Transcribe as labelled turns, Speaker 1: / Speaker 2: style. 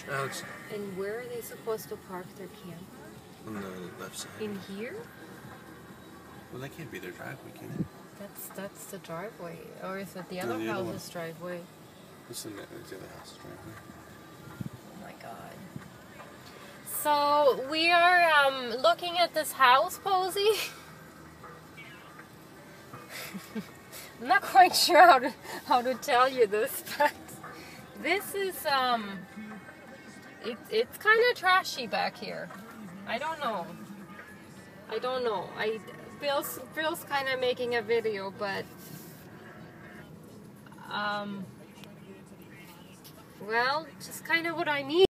Speaker 1: Alex.
Speaker 2: And where are they supposed to park their camper?
Speaker 1: On the left side.
Speaker 2: In here?
Speaker 1: Well, that can't be their driveway, can it?
Speaker 2: That's the driveway. Or is it the other
Speaker 1: the other
Speaker 2: house's driveway?
Speaker 1: What's the other house's driveway?
Speaker 2: Oh my god. So we are looking at this house, Posey. I'm not quite sure how to tell you this, but this is it's kind of trashy back here. I don't know. Bill's kind of making a video, but well, just kind of what I need.